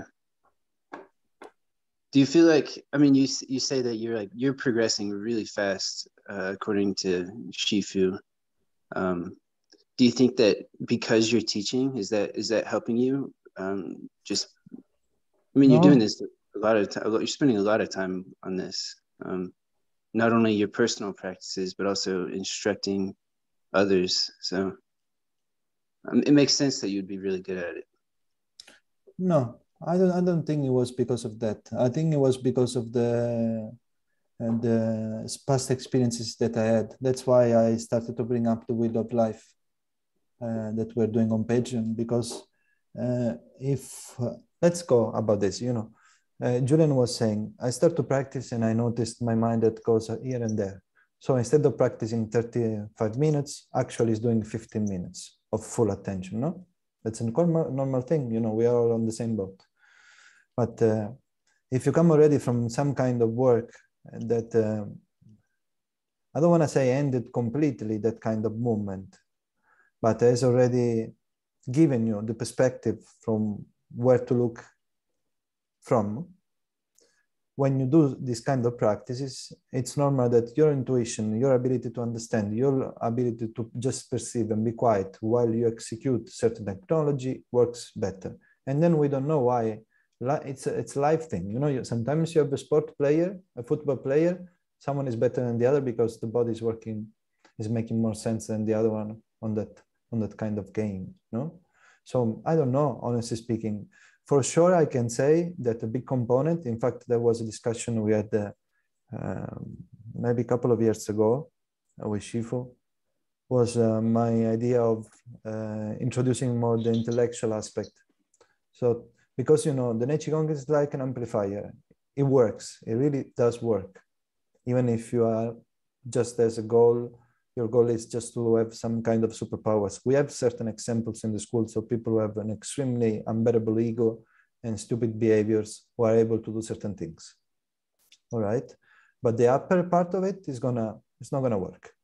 Do you feel like, I mean, you you say that you're like, you're progressing really fast, uh, according to Shifu. Um, do you think that because you're teaching, is that, is that helping you? Um, just, I mean, No. you're doing this a lot of time, you're spending a lot of time on this. Um, not only your personal practices, but also instructing others. So um, it makes sense that you'd be really good at it. No, I don't, I don't think it was because of that. I think it was because of the, uh, the past experiences that I had. That's why I started to bring up the Wheel of Life uh, that we're doing on Patreon, because uh, if, uh, let's go about this, you know, uh, Julian was saying, I start to practice and I noticed my mind that goes here and there. So instead of practicing thirty-five minutes, actually is doing fifteen minutes of full attention, no? That's a normal, normal thing, you know, we are all on the same boat. But uh, if you come already from some kind of work that, uh, I don't want to say ended completely that kind of movement, but has already given you the perspective from where to look from, when you do this kind of practices, it's normal that your intuition, your ability to understand, your ability to just perceive and be quiet while you execute certain technology works better. And then we don't know why. It's a, it's a life thing. You know, sometimes you have a sport player, a football player, someone is better than the other because the body is working, is making more sense than the other one on that, on that kind of game, no? So I don't know, honestly speaking. For sure, I can say that a big component, in fact, there was a discussion we had uh, uh, maybe a couple of years ago uh, with Shifu, was uh, my idea of uh, introducing more the intellectual aspect. So, because, you know, the Nechi Gong is like an amplifier. It works, it really does work. Even if you are just as a goal, your goal is just to have some kind of superpowers. We have certain examples in the school, so people who have an extremely unbearable ego and stupid behaviors who are able to do certain things. All right, but the upper part of it is gonna, it's not gonna work.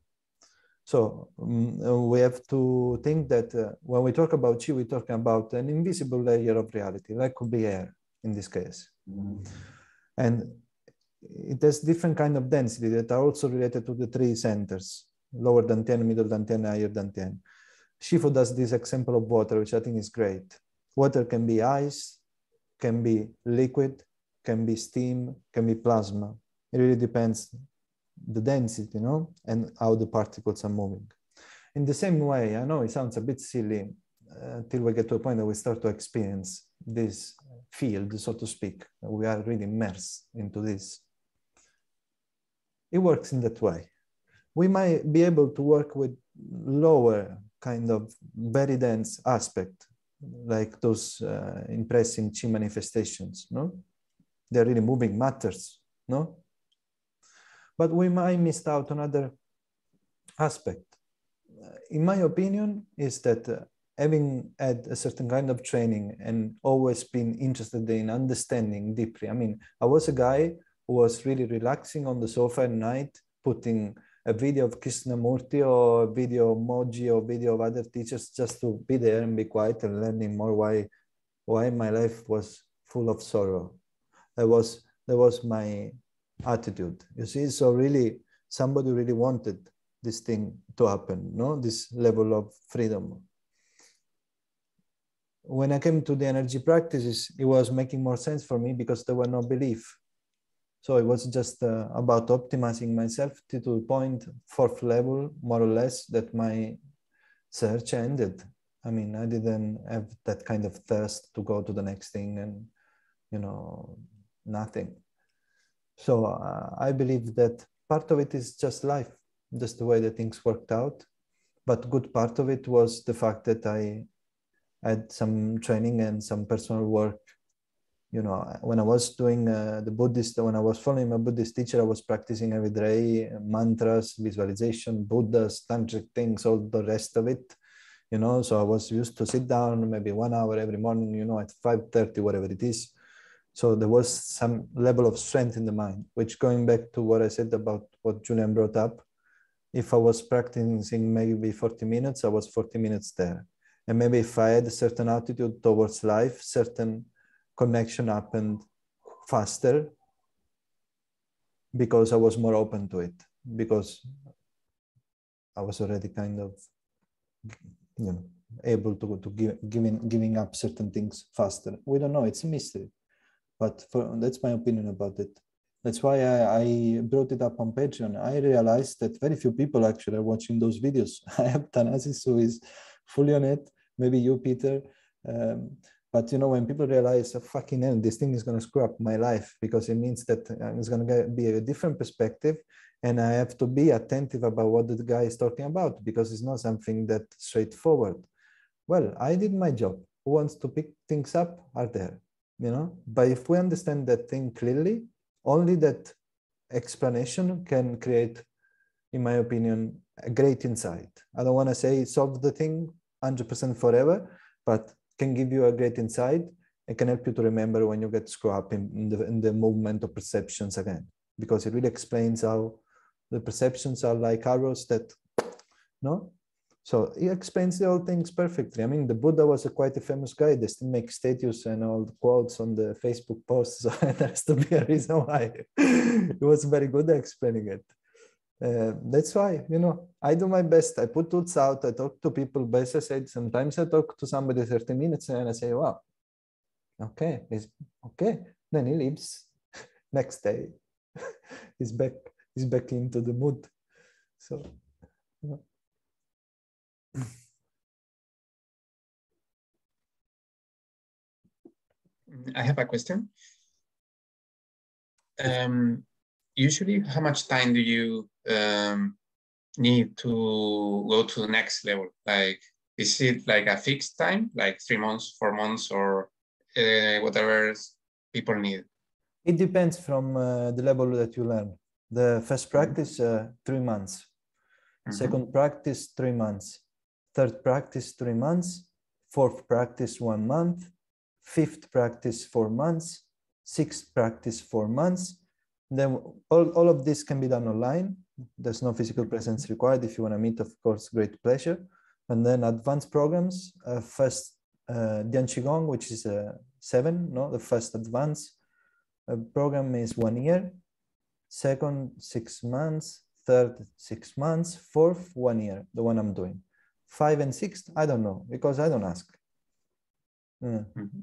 So um, we have to think that uh, when we talk about Chi, we're talking about an invisible layer of reality, like could be air in this case. Mm-hmm. And it has different kind of density that are also related to the three centers. lower than ten, middle than ten, higher than ten. Shifu does this example of water, which I think is great. Water can be ice, can be liquid, can be steam, can be plasma. It really depends the density, you know, and how the particles are moving. In the same way, I know it sounds a bit silly uh, until we get to a point that we start to experience this field, so to speak. We are really immersed into this. It works in that way. We might be able to work with lower kind of very dense aspect, like those uh, impressing chi manifestations, no? They're really moving matters, no? But we might miss out on another aspect. In my opinion, is that uh, having had a certain kind of training and always been interested in understanding deeply. I mean, I was a guy who was really relaxing on the sofa at night, putting a video of Krishnamurti or a video of Moji or video of other teachers just to be there and be quiet and learning more why, why my life was full of sorrow. That was, that was my attitude, you see? So really, somebody really wanted this thing to happen, no? This level of freedom. When I came to the energy practices, it was making more sense for me because there were no belief. So it was just uh, about optimizing myself to the point, fourth level, more or less, that my search ended. I mean, I didn't have that kind of thirst to go to the next thing and, you know, nothing. So uh, I believe that part of it is just life, just the way that things worked out. But good part of it was the fact that I had some training and some personal work. You know, when I was doing uh, the Buddhist, when I was following my Buddhist teacher, I was practicing every day, mantras, visualization, Buddhas, tantric things, all the rest of it. You know, so I was used to sit down maybe one hour every morning, you know, at five thirty, whatever it is. So there was some level of strength in the mind, which going back to what I said about what Julian brought up, if I was practicing maybe forty minutes, I was forty minutes there. And maybe if I had a certain attitude towards life, certain connection happened faster because I was more open to it, because I was already kind of, you know, able to, to give, giving, giving up certain things faster. We don't know, it's a mystery, but for, that's my opinion about it. That's why I, I brought it up on Patreon. I realized that very few people actually are watching those videos. I have Thanasis who is fully on it, maybe you, Peter. Um, but you know, when people realize, oh, fucking hell, this thing is going to screw up my life, because it means that it's going to be a different perspective, and I have to be attentive about what the guy is talking about, because it's not something that's straightforward. Well, I did my job. Who wants to pick things up are there, you know? But if we understand that thing clearly, only that explanation can create, in my opinion, a great insight. I don't want to say solve the thing one hundred percent forever, but can give you a great insight and can help you to remember when you get screwed up in, in, the, in the movement of perceptions again, because it really explains how the perceptions are like arrows that, no? So it explains the whole things perfectly. I mean, the Buddha was a quite a famous guy. They still make statues and all the quotes on the Facebook posts. So there has to be a reason why. He was very good at explaining it. Uh, that's why, you know, I do my best. I put tools out. I talk to people. But as I said, sometimes I talk to somebody thirty minutes and I say, wow, okay, he's okay. Then he leaves. Next day, he's back. He's back into the mood. So, you know. I have a question. Um, usually, how much time do you um, need to go to the next level? Like, is it like a fixed time, like three months, four months, or uh, whatever people need? It depends from uh, the level that you learn. The first practice, uh, three months. Mm-hmm. Second practice, three months. Third practice, three months. Fourth practice, one month. Fifth practice, four months. Sixth practice, four months. Then all, all of this can be done online. There's no physical presence required. If you want to meet, of course, great pleasure. And then advanced programs, uh, first uh, Dian Qigong, which is uh, seven, no? The first advanced uh, program is one year. Second, six months. third, six months, fourth, one year, the one I'm doing. Five and six, I don't know, because I don't ask. Mm. Mm-hmm.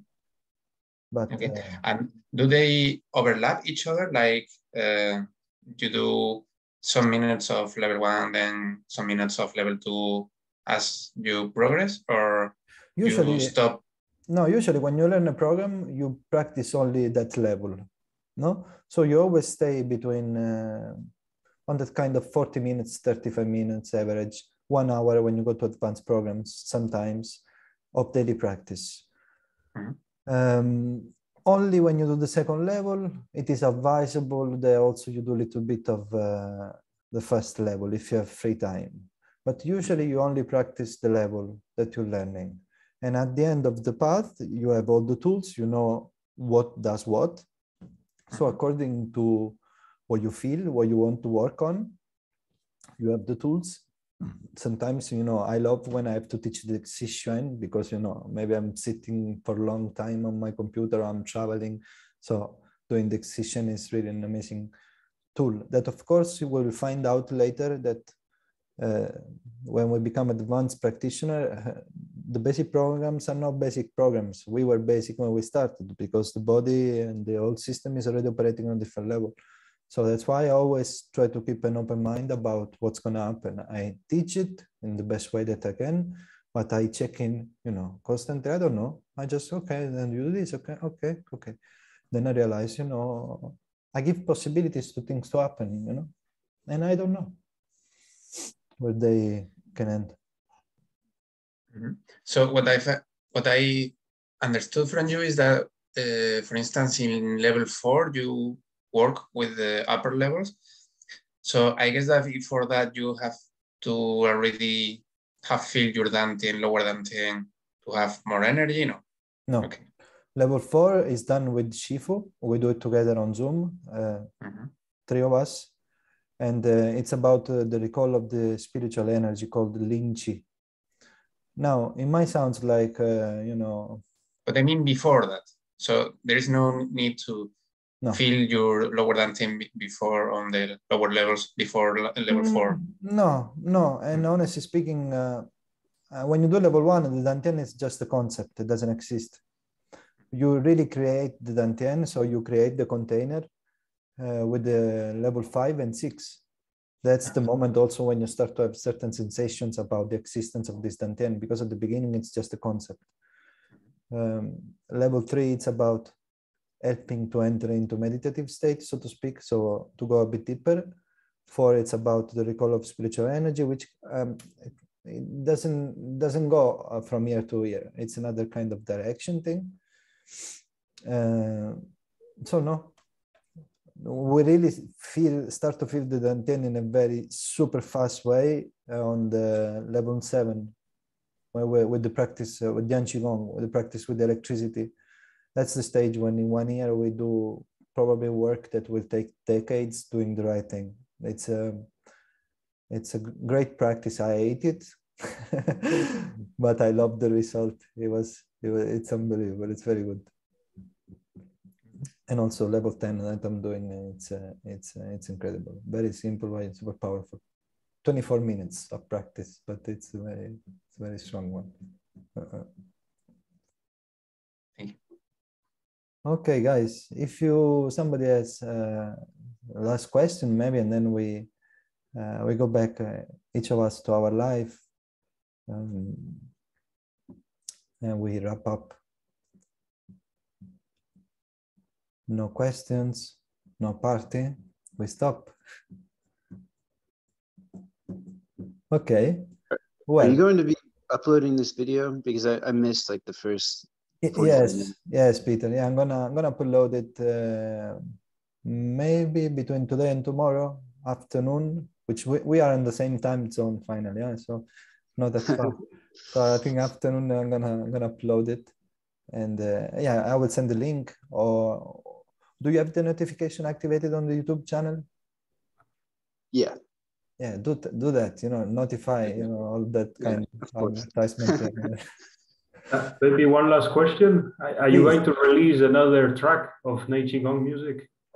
But okay. uh, And do they overlap each other? Like uh, you do some minutes of level one, then some minutes of level two as you progress, or usually you stop? No, usually when you learn a program, you practice only that level. No, so you always stay between uh, on that kind of forty minutes, thirty-five minutes average, one hour when you go to advanced programs, sometimes of daily practice. Mm-hmm. Um, only when you do the second level, it is advisable that also you do a little bit of uh, the first level if you have free time. But usually you only practice the level that you're learning. And at the end of the path, you have all the tools, you know what does what. So according to what you feel, what you want to work on, you have the tools. Sometimes, you know, I love when I have to teach the excision because, you know, maybe I'm sitting for a long time on my computer, I'm traveling. So doing the excision is really an amazing tool that, of course, you will find out later that uh, when we become advanced practitioner, uh, the basic programs are not basic programs. We were basic when we started because the body and the whole system is already operating on a different level. So that's why I always try to keep an open mind about what's going to happen. I teach it in the best way that I can, but I check in, you know, constantly. I don't know. I just, okay, then you do this. Okay, okay, okay. Then I realize, you know, I give possibilities to things to happen, you know, and I don't know where they can end. Mm-hmm. So what I what I understood from you is that, uh, for instance, in level four, you work with the upper levels. So I guess that for that you have to already have filled your Dantian, lower Dantian to have more energy, no? No. Okay. Level four is done with Shifu. We do it together on Zoom, uh, mm-hmm. three of us. And uh, it's about uh, the recall of the spiritual energy called Ling Chi. Now, it might sound like, uh, you know... But I mean before that. So there is no need to no. feel your lower Dantian before on the lower levels before level mm, four. No, no. And mm. honestly speaking, uh, uh, when you do level one, the Dantian is just a concept. It doesn't exist. You really create the Dantian, so you create the container uh, with the level five and six. That's the moment also when you start to have certain sensations about the existence of this Dantian, because at the beginning, it's just a concept. Um, level three, it's about helping to enter into meditative state, so to speak, so to go a bit deeper. Four, it's about the recall of spiritual energy, which um, it doesn't, doesn't go from year to year. It's another kind of direction thing. Uh, so no, we really feel, start to feel the Dantian in a very super fast way on the level seven, where we, with the practice uh, with Yan Qigong, with the practice with the electricity. That's the stage when in one year we do probably work that will take decades doing the right thing. It's a, it's a great practice. I hate it, but I love the result. It was, it was, it's unbelievable. It's very good. And also level ten that I'm doing, it's uh, it's uh, it's incredible. Very simple way, super powerful. twenty-four minutes of practice, but it's a very, it's a very strong one. Uh-uh. Thank you. Okay, guys, if you somebody has uh, last question, maybe, and then we uh, we go back uh, each of us to our life, um, and we wrap up. No questions, no party, we stop. Okay. Well, are you going to be uploading this video? Because I, I missed like the first. Yes, minutes. Yes, Peter. Yeah, I'm gonna I'm gonna upload it uh, maybe between today and tomorrow afternoon, which we, we are in the same time zone finally. Yeah, so not that far. So I think afternoon I'm gonna I'm gonna upload it, and uh, yeah, I will send the link. Or do you have the notification activated on the YouTube channel? Yeah. Yeah, do do that. You know, notify. You know, all that kind yeah, of advertisement. Uh, maybe one last question. Are, are you going to release another track of Nei Qigong music?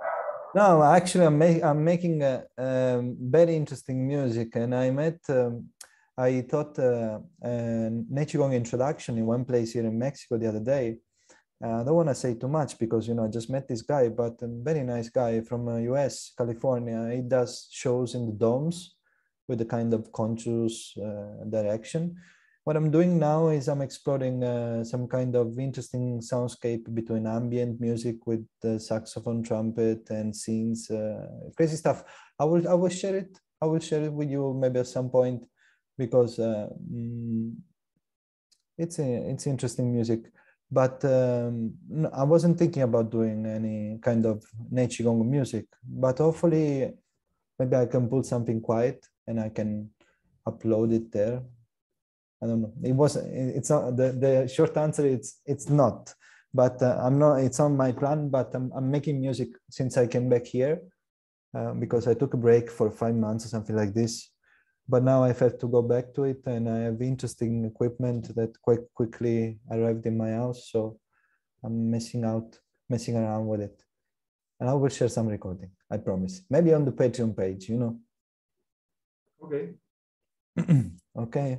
No, actually, I'm, ma I'm making a, um, very interesting music, and I met, um, I taught uh, a Nechigong introduction in one place here in Mexico the other day. Uh, I don't want to say too much because, you know, I just met this guy, but a very nice guy from uh, U S, California. He does shows in the domes with a kind of conscious uh, direction. What I'm doing now is I'm exploring uh, some kind of interesting soundscape between ambient music with the saxophone, trumpet, and scenes, uh, crazy stuff. I will, I will share it. I will share it with you maybe at some point because uh, mm, it's a, it's interesting music. But um, no, I wasn't thinking about doing any kind of Nechigong music. But hopefully, maybe I can pull something quiet and I can upload it there. I don't know. It was. It's not the the short answer. It's it's not. But uh, I'm not. It's on my plan. But I'm I'm making music since I came back here uh, because I took a break for five months or something like this. But now I've had to go back to it, and I have interesting equipment that quite quickly arrived in my house. So I'm messing out, messing around with it, and I will share some recording. I promise. Maybe on the Patreon page, you know. Okay. Okay.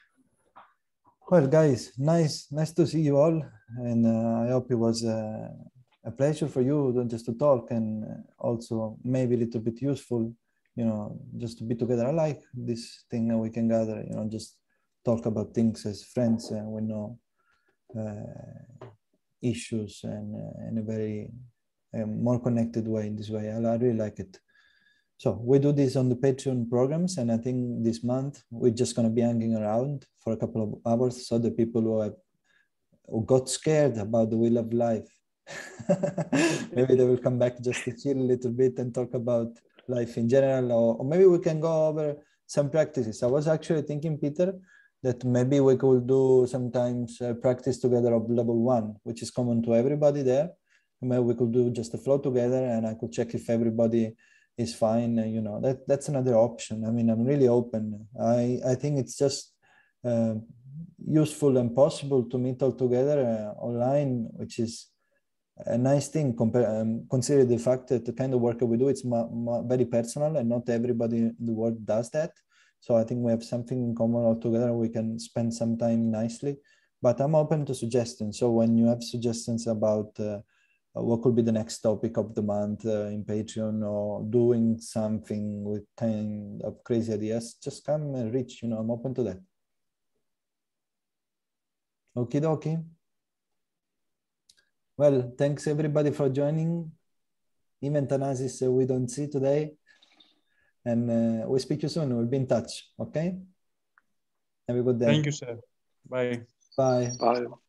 Well, guys, nice, nice to see you all, and uh, I hope it was uh, a pleasure for you just to talk, and also maybe a little bit useful, you know, just to be together. I like this thing that we can gather, you know, just talk about things as friends, and we know uh, issues and uh, in a very uh, more connected way. In this way, I, I really like it. So we do this on the Patreon programs, and I think this month we're just going to be hanging around for a couple of hours, so the people who have who got scared about the Wheel of Life, maybe they will come back just to chill a little bit and talk about life in general, or, or maybe we can go over some practices. I was actually thinking, Peter, that maybe we could do sometimes a practice together of level one, which is common to everybody there. Maybe we could do just a flow together, and I could check if everybody is fine. You know, that that's another option. I mean, I'm really open. I I think it's just uh, useful and possible to meet all together uh, online, which is a nice thing. Compare, um, consider the fact that the kind of work that we do, it's ma ma very personal, and not everybody in the world does that. So I think we have something in common all together. We can spend some time nicely. But I'm open to suggestions. So when you have suggestions about uh, what could be the next topic of the month uh, in Patreon, or doing something with kind of crazy ideas, just come and reach, you know, I'm open to that. Okie dokie. Well, thanks everybody for joining. Even Thanasis uh, we don't see today. And uh, we'll speak to you soon. We'll be in touch, okay? Have a good day. Thank you, sir. Bye. Bye. Bye.